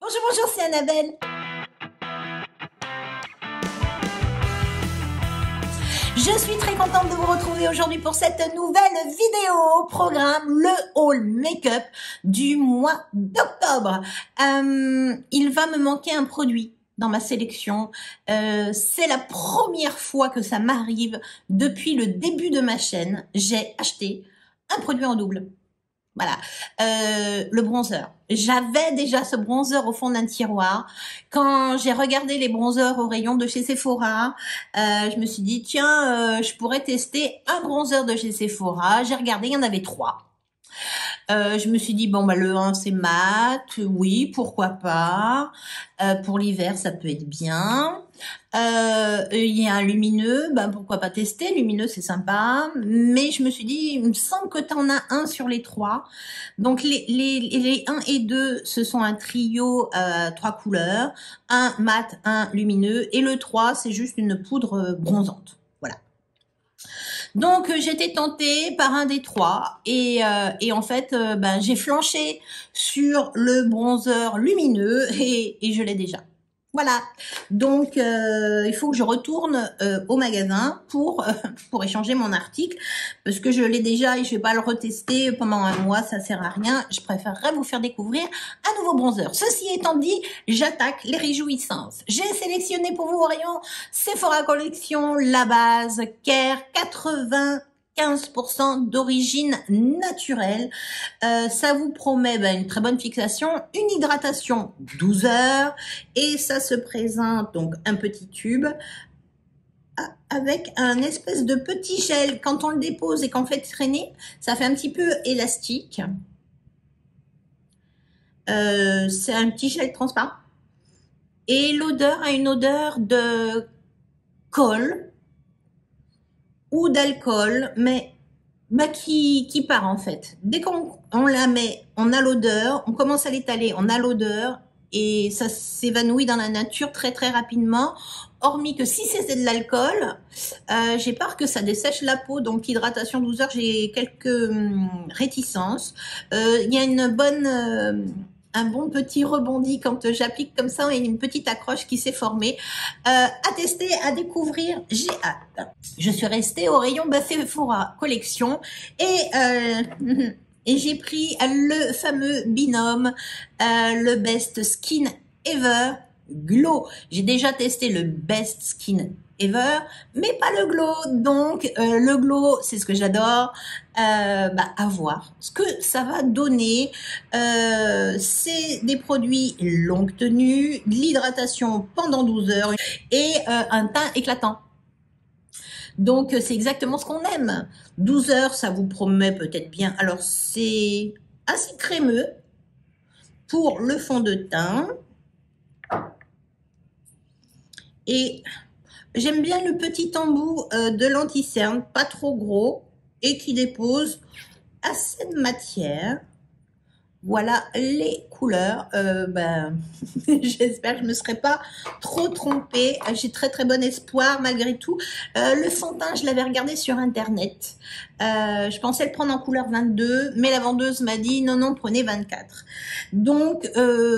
Bonjour, bonjour, c'est Annabelle. Je suis très contente de vous retrouver aujourd'hui pour cette nouvelle vidéo programme le haul make-up du mois d'octobre. Il va me manquer un produit dans ma sélection. C'est la première fois que ça m'arrive depuis le début de ma chaîne. J'ai acheté un produit en double. Voilà, le bronzer. J'avais déjà ce bronzer au fond d'un tiroir. Quand j'ai regardé les bronzers au rayon de chez Sephora, je me suis dit, tiens, je pourrais tester un bronzer de chez Sephora. J'ai regardé, il y en avait 3. Je me suis dit, bon, bah, le 1, c'est mat. Oui, pourquoi pas. Pour l'hiver, ça peut être bien. Il y a un lumineux, ben pourquoi pas tester, lumineux c'est sympa, mais je me suis dit, il me semble que tu en as un sur les 3, donc les 1 et 2, ce sont un trio 3 couleurs, un mat, un lumineux, et le 3, c'est juste une poudre bronzante, voilà. Donc j'étais tentée par un des 3, et en fait, ben, j'ai flanché sur le bronzer lumineux, et je l'ai déjà. Voilà, donc il faut que je retourne au magasin pour échanger mon article, parce que je l'ai déjà et je vais pas le retester pendant un mois, ça sert à rien. Je préférerais vous faire découvrir un nouveau bronzer. Ceci étant dit, j'attaque les réjouissances. J'ai sélectionné pour vous au rayon Sephora Collection la base Care 95% d'origine naturelle. Ça vous promet une très bonne fixation, une hydratation 12 heures, et ça se présente donc un petit tube avec un espèce de petit gel. Quand on le dépose et qu'on fait traîner, ça fait un petit peu élastique. C'est un petit gel transparent. Et l'odeur a une odeur de colle ou d'alcool, mais qui part en fait. Dès qu'on la met, on a l'odeur, on commence à l'étaler, on a l'odeur, et ça s'évanouit dans la nature très très rapidement, hormis que si c'est de l'alcool, j'ai peur que ça dessèche la peau, donc hydratation 12 heures, j'ai quelques réticences. Il y a une bonne... un bon petit rebondi quand j'applique comme ça, et une petite accroche qui s'est formée. À tester, à découvrir, j'ai hâte. Je suis restée au rayon Sephora Collection et j'ai pris le fameux binôme, le Best Skin Ever Glow. J'ai déjà testé le Best Skin Ever, mais pas le glow. Donc le glow, c'est ce que j'adore. À voir ce que ça va donner. C'est des produits longue tenue, de l'hydratation pendant 12 heures et un teint éclatant. Donc c'est exactement ce qu'on aime. 12 heures, ça vous promet peut-être bien. Alors c'est assez crémeux pour le fond de teint. Et j'aime bien le petit embout de l'anti-cerne, pas trop gros, et qui dépose assez de matière. Voilà les couleurs. J'espère que je ne me serai pas trop trompée. J'ai très très bon espoir malgré tout. Le fond de teint, je l'avais regardé sur internet. Je pensais le prendre en couleur 22, mais la vendeuse m'a dit non, non, prenez 24. Donc,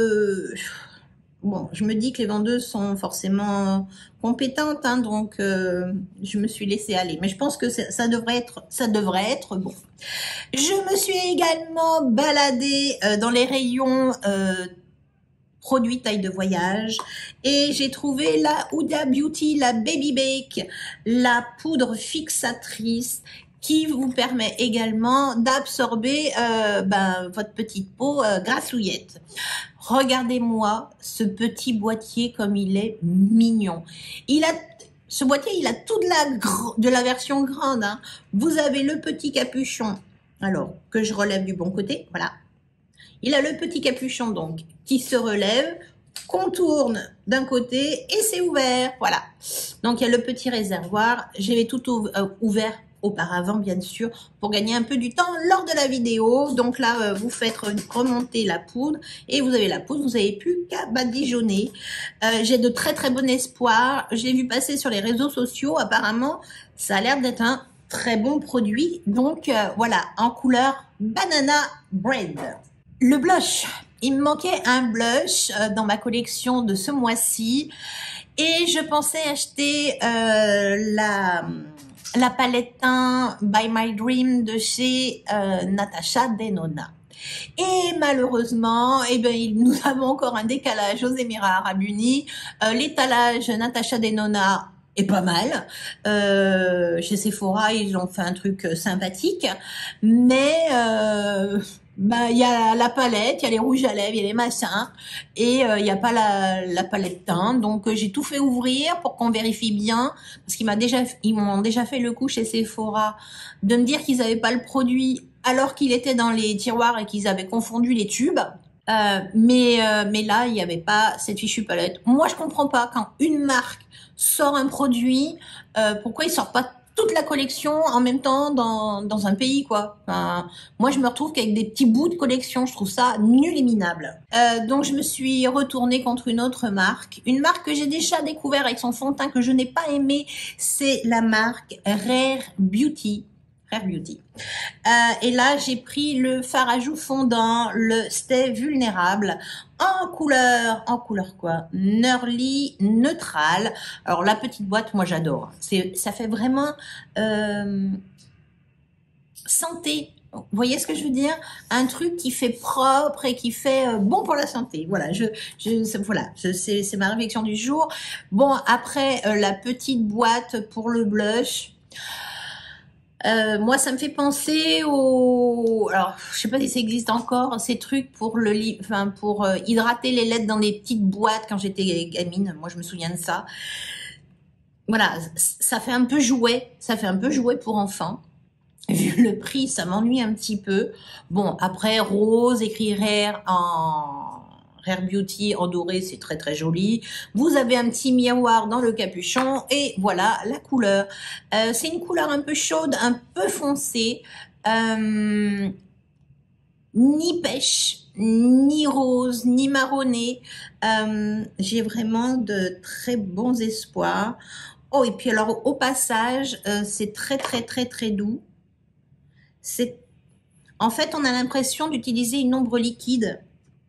bon, je me dis que les vendeuses sont forcément compétentes, hein, donc je me suis laissée aller. Mais je pense que ça devrait être bon. Je me suis également baladée dans les rayons produits taille de voyage, et j'ai trouvé la Huda Beauty, la Baby Bake, la poudre fixatrice, qui vous permet également d'absorber votre petite peau grassouillette. Regardez-moi ce petit boîtier comme il est mignon. Ce boîtier, il a toute de la version grande, hein. Vous avez le petit capuchon, alors que je relève du bon côté, voilà. Il a le petit capuchon donc qui se relève, qu'on tourne d'un côté et c'est ouvert, voilà. Donc il y a le petit réservoir, j'avais tout ouvert auparavant bien sûr pour gagner un peu du temps lors de la vidéo. Donc là vous faites remonter la poudre et vous avez la poudre, vous n'avez plus qu'à badigeonner. J'ai de très très bon espoir, j'ai vu passer sur les réseaux sociaux, apparemment ça a l'air d'être un très bon produit. Donc voilà, en couleur Banana Bread. Le blush, il me manquait un blush dans ma collection de ce mois-ci et je pensais acheter la palette teint By My Dream de chez Natasha Denona. Et malheureusement, eh ben, nous avons encore un décalage aux Émirats Arabes Unis. L'étalage Natasha Denona est pas mal. Chez Sephora, ils ont fait un truc sympathique, mais bah, il y a la palette, il y a les rouges à lèvres, il y a les machins, et il n'y a pas la palette teint. Donc j'ai tout fait ouvrir pour qu'on vérifie bien, parce ils m'ont déjà fait le coup chez Sephora de me dire qu'ils n'avaient pas le produit alors qu'il était dans les tiroirs et qu'ils avaient confondu les tubes. Mais là, il n'y avait pas cette fichue palette. Moi, je comprends pas quand une marque sort un produit, pourquoi ils sortent pas toute la collection en même temps dans un pays, quoi. Enfin, moi, je me retrouve qu'avec des petits bouts de collection. Je trouve ça nul et minable. Donc, je me suis retournée contre une autre marque. Une marque que j'ai déjà découvert avec son fond de teint que je n'ai pas aimé, c'est la marque Rare Beauty. Rare Beauty. Et là, j'ai pris le fard à joues fondant, le Stay Vulnérable, en couleur quoi? Nerly Neutral. Alors, la petite boîte, moi, j'adore. Ça fait vraiment santé. Vous voyez ce que je veux dire? Un truc qui fait propre et qui fait bon pour la santé. Voilà, c'est ma réflexion du jour. Bon, après, la petite boîte pour le blush. Moi, ça me fait penser alors, je sais pas si ça existe encore, ces trucs pour pour hydrater les lettres dans des petites boîtes quand j'étais gamine. Moi, je me souviens de ça. Voilà, ça fait un peu jouet. Ça fait un peu jouet pour enfants. Vu le prix, ça m'ennuie un petit peu. Bon, après, rose, écrit Rare Rare Beauty en doré, c'est très très joli. Vous avez un petit miroir dans le capuchon et voilà la couleur. C'est une couleur un peu chaude, un peu foncée, ni pêche, ni rose, ni marronné. J'ai vraiment de très bons espoirs. Oh, et puis alors au passage, c'est très très très très doux. En fait, on a l'impression d'utiliser une ombre liquide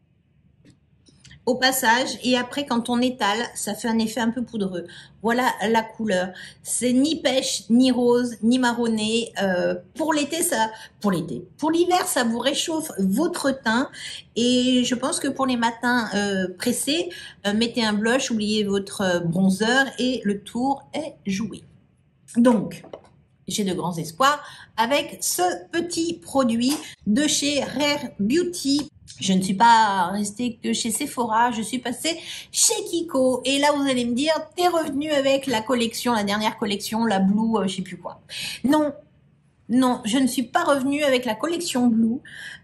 au passage, et après quand on étale, ça fait un effet un peu poudreux. Voilà la couleur. C'est ni pêche, ni rose, ni marronné. Pour l'été, pour l'hiver, ça vous réchauffe votre teint. Et je pense que pour les matins pressés, mettez un blush, oubliez votre bronzer et le tour est joué. Donc, j'ai de grands espoirs avec ce petit produit de chez Rare Beauty. Je ne suis pas restée que chez Sephora, je suis passée chez Kiko. Et là, vous allez me dire, t'es revenu avec la collection, la dernière collection, la Blue, je sais plus quoi. Non, non, je ne suis pas revenue avec la collection Blue.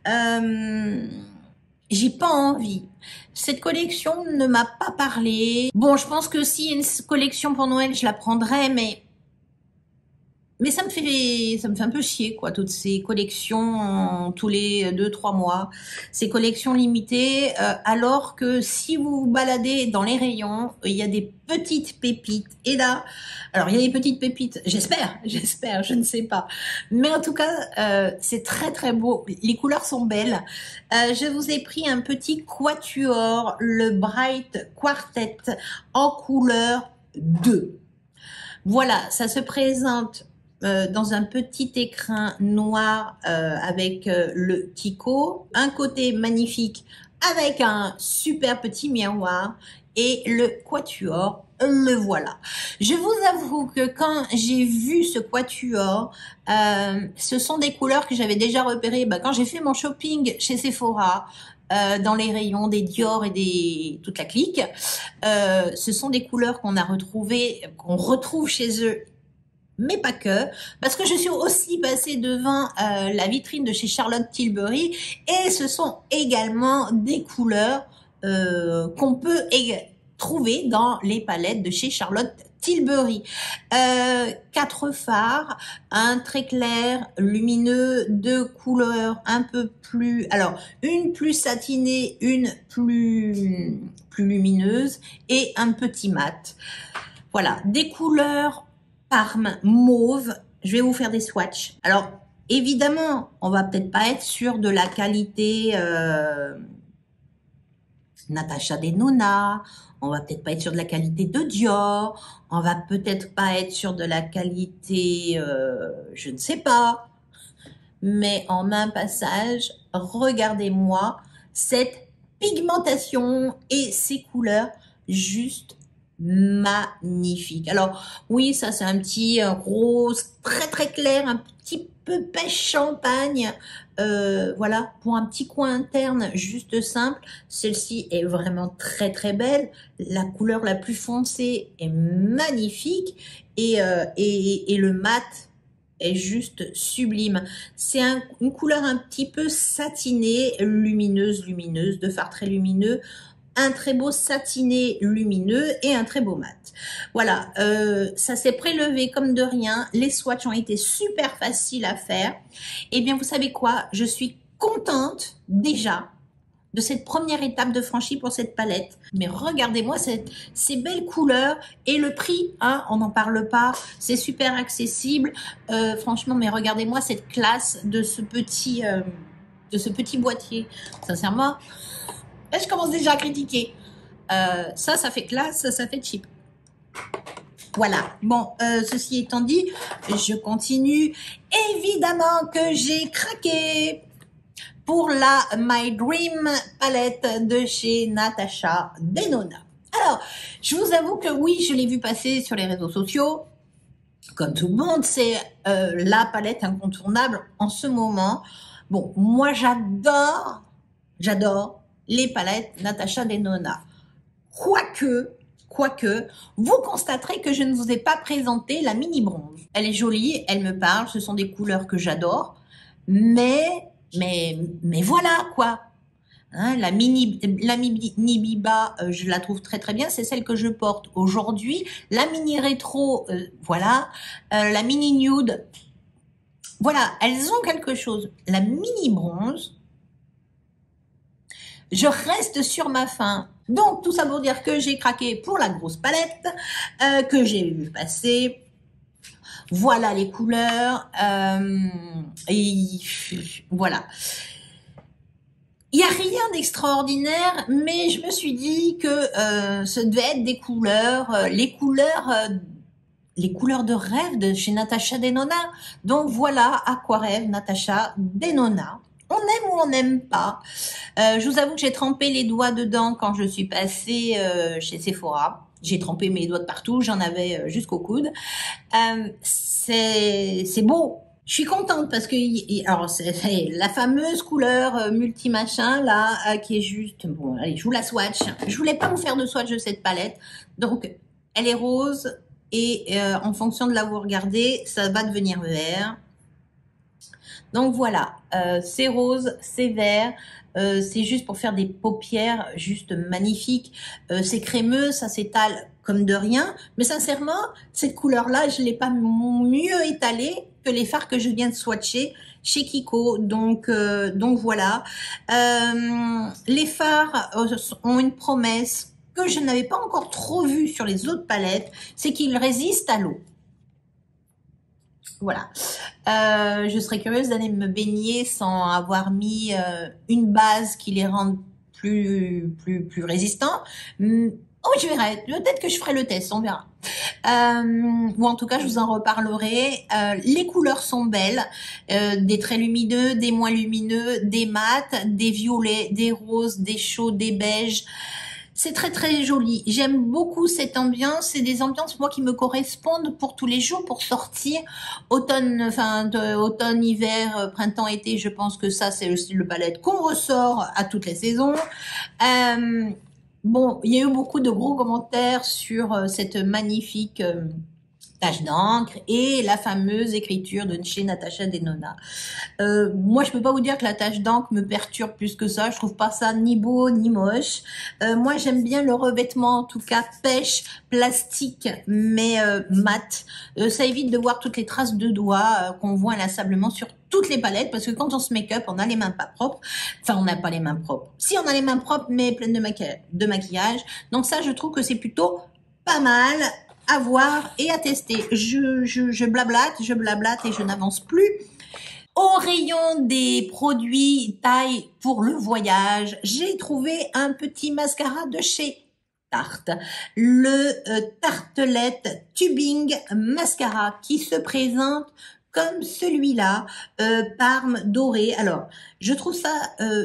J'ai pas envie. Cette collection ne m'a pas parlé. Bon, je pense que si une collection pour Noël, je la prendrais, mais ça me fait un peu chier, quoi, toutes ces collections tous les 2-3 mois, ces collections limitées, alors que si vous vous baladez dans les rayons, il y a des petites pépites. Et là, alors il y a des petites pépites, j'espère, je ne sais pas. Mais en tout cas, c'est très très beau. Les couleurs sont belles. Je vous ai pris un petit quatuor, le Bright Quartet en couleur 2. Voilà, ça se présente dans un petit écrin noir avec le Kiko, un côté magnifique avec un super petit miroir et le quatuor, le voilà. Je vous avoue que quand j'ai vu ce quatuor, ce sont des couleurs que j'avais déjà repérées quand j'ai fait mon shopping chez Sephora, dans les rayons des Dior et toute la clique. Ce sont des couleurs qu'on retrouve chez eux, mais pas que, parce que je suis aussi passée devant la vitrine de chez Charlotte Tilbury et ce sont également des couleurs qu'on peut trouver dans les palettes de chez Charlotte Tilbury. 4 fards, un très clair, lumineux, 2 couleurs un peu plus, alors une plus satinée, une plus lumineuse et un petit mat. Voilà, des couleurs Parme mauve. Je vais vous faire des swatchs. Alors, évidemment, on va peut-être pas être sûr de la qualité Natasha Denona, on va peut-être pas être sur de la qualité de Dior, on va peut-être pas être sur de la qualité, je ne sais pas, mais en un passage, regardez-moi cette pigmentation et ces couleurs juste magnifiques. Alors oui, ça c'est un petit rose très très clair, un petit peu pêche champagne, voilà, pour un petit coin interne juste simple. Celle-ci est vraiment très très belle, la couleur la plus foncée est magnifique et le mat est juste sublime. C'est une couleur un petit peu satinée, lumineuse, de fard très lumineux, un très beau satiné lumineux et un très beau mat. Voilà, ça s'est prélevé comme de rien. Les swatchs ont été super faciles à faire. Eh bien, vous savez quoi? Je suis contente déjà de cette première étape de franchie pour cette palette. Mais regardez-moi ces belles couleurs et le prix, hein, on n'en parle pas, c'est super accessible. Franchement, mais regardez-moi cette classe de ce petit boîtier. Sincèrement, là, je commence déjà à critiquer. Ça fait classe, ça fait cheap. Voilà, bon, ceci étant dit, je continue. Évidemment que j'ai craqué pour la My Dream palette de chez Natasha Denona. Alors, je vous avoue que oui, je l'ai vu passer sur les réseaux sociaux. Comme tout le monde, c'est la palette incontournable en ce moment. Bon, moi j'adore les palettes Natasha Denona. Quoique, vous constaterez que je ne vous ai pas présenté la mini bronze. Elle est jolie, elle me parle, ce sont des couleurs que j'adore, mais voilà quoi. Hein, la mini Biba, je la trouve très très bien, c'est celle que je porte aujourd'hui. La mini rétro, voilà. La mini nude, voilà, elles ont quelque chose. La mini bronze, je reste sur ma faim. Donc tout ça pour dire que j'ai craqué pour la grosse palette, que j'ai vu passer. Voilà les couleurs, et voilà. Il n'y a rien d'extraordinaire, mais je me suis dit que ça devait être des couleurs, les couleurs de rêve de chez Natasha Denona. Donc voilà à quoi rêve Natasha Denona. On aime ou on n'aime pas. Je vous avoue que j'ai trempé les doigts dedans quand je suis passée chez Sephora. J'ai trempé mes doigts de partout, j'en avais jusqu'au coude. C'est beau. Je suis contente parce que alors c'est la fameuse couleur multi-machin là qui est juste... Bon, allez, je vous la swatch. Je voulais pas vous faire de swatch de cette palette. Donc, elle est rose et en fonction de là où vous regardez, ça va devenir vert. Donc voilà, c'est rose, c'est vert, c'est juste pour faire des paupières juste magnifiques. C'est crémeux, ça s'étale comme de rien. Mais sincèrement, cette couleur-là, je l'ai pas mieux étalée que les fards que je viens de swatcher chez Kiko. Donc voilà. Les fards ont une promesse que je n'avais pas encore trop vue sur les autres palettes, c'est qu'ils résistent à l'eau. Voilà. Je serais curieuse d'aller me baigner sans avoir mis une base qui les rende plus résistants. Oh, je verrai. Peut-être que je ferai le test, on verra. Ou en tout cas, je vous en reparlerai. Les couleurs sont belles. Des traits lumineux, des moins lumineux, des mats, des violets, des roses, des chauds, des beiges. C'est très très joli. J'aime beaucoup cette ambiance. C'est des ambiances moi qui me correspondent pour tous les jours, pour sortir. Automne, automne, hiver, printemps, été. Je pense que ça c'est le palette qu'on ressort à toutes les saisons. Bon, il y a eu beaucoup de gros commentaires sur cette magnifique tache d'encre et la fameuse écriture de chez Natasha Denona. Moi, je peux pas vous dire que la tache d'encre me perturbe plus que ça. Je trouve pas ça ni beau ni moche. Moi, j'aime bien le revêtement, en tout cas pêche, plastique, mais mat. Ça évite de voir toutes les traces de doigts qu'on voit inlassablement sur toutes les palettes, parce que quand on se make-up, on a les mains pas propres. Enfin, on n'a pas les mains propres. Si, on a les mains propres, mais pleines de maquillage. Donc ça, je trouve que c'est plutôt pas mal à voir et à tester. Je blablate et je n'avance plus. Au rayon des produits taille pour le voyage, j'ai trouvé un petit mascara de chez Tarte, le Tartelette Tubing Mascara qui se présente comme celui-là, Parme doré. Alors, je trouve ça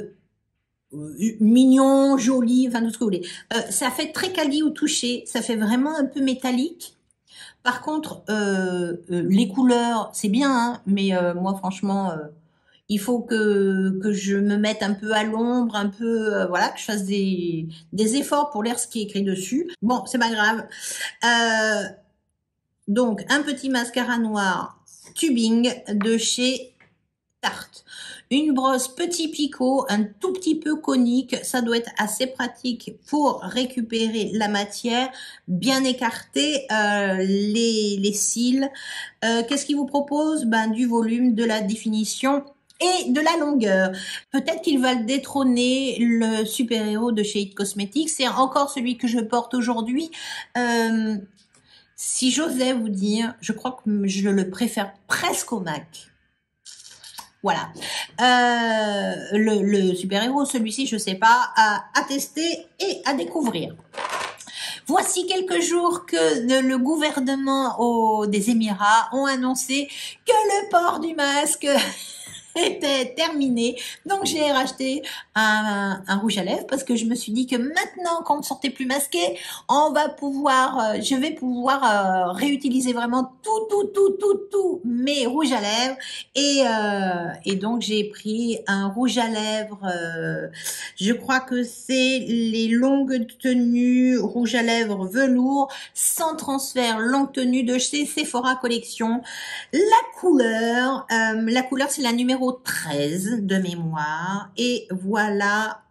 mignon, joli, enfin tout ce que vous voulez. Ça fait très quali au toucher, ça fait vraiment un peu métallique. Par contre, les couleurs, c'est bien, hein, mais moi franchement, il faut que je me mette un peu à l'ombre, un peu, voilà, que je fasse des efforts pour lire ce qui est écrit dessus. Bon, c'est pas grave. Donc, un petit mascara noir tubing de chez Tarte. Une brosse petit picot, un tout petit peu conique, ça doit être assez pratique pour récupérer la matière, bien écarter les cils. Qu'est-ce qu'il vous propose? Ben, du volume, de la définition et de la longueur. Peut-être qu'ils veulent détrôner le super-héros de chez It Cosmetics. C'est encore celui que je porte aujourd'hui. Si j'osais vous dire, je crois que je le préfère presque au MAC. Voilà. Le super-héros, celui-ci, je sais pas, à tester et à découvrir. Voici quelques jours que le gouvernement des Émirats ont annoncé que le port du masque était terminé. Donc j'ai racheté un rouge à lèvres parce que je me suis dit que maintenant qu'on ne sortait plus masqué, on va pouvoir, je vais pouvoir réutiliser vraiment tout mes rouges à lèvres et donc j'ai pris un rouge à lèvres. Je crois que c'est les longues tenues rouge à lèvres velours sans transfert longue tenue de chez Sephora Collection. La couleur c'est la numéro 13 de mémoire et voilà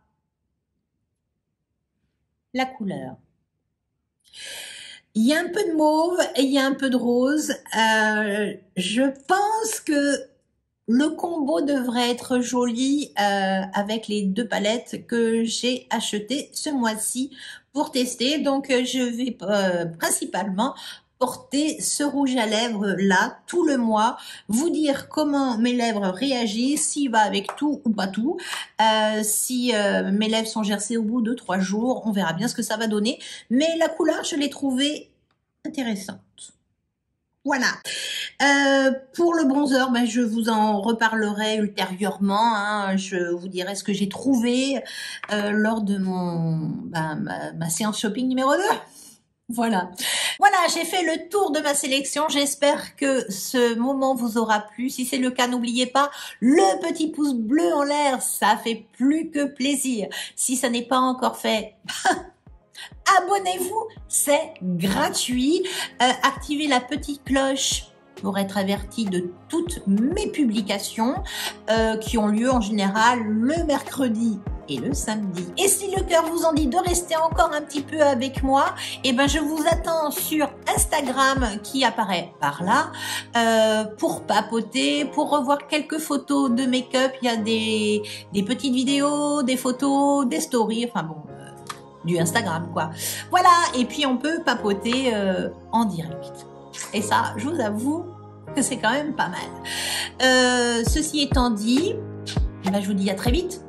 la couleur. Il y a un peu de mauve et il y a un peu de rose. Je pense que le combo devrait être joli avec les deux palettes que j'ai achetées ce mois-ci pour tester. Donc je vais principalement porter ce rouge à lèvres là tout le mois, vous dire comment mes lèvres réagissent, s'il va avec tout ou pas tout, si mes lèvres sont gercées au bout de 3 jours, on verra bien ce que ça va donner, mais la couleur je l'ai trouvée intéressante. Voilà. Pour le bronzer, ben, je vous en reparlerai ultérieurement, hein. Je vous dirai ce que j'ai trouvé lors de ma séance shopping numéro 2. Voilà. Voilà, j'ai fait le tour de ma sélection. J'espère que ce moment vous aura plu. Si c'est le cas, n'oubliez pas le petit pouce bleu en l'air. Ça fait plus que plaisir. Si ça n'est pas encore fait, abonnez-vous. C'est gratuit. Activez la petite cloche pour être averti de toutes mes publications qui ont lieu en général le mercredi et le samedi. Et si le cœur vous en dit de rester encore un petit peu avec moi, eh ben je vous attends sur Instagram qui apparaît par là pour papoter, pour revoir quelques photos de make-up. Il y a des petites vidéos, des photos, des stories, enfin bon, du Instagram quoi. Voilà, et puis on peut papoter en direct. Et ça, je vous avoue que c'est quand même pas mal. Ceci étant dit, ben je vous dis à très vite.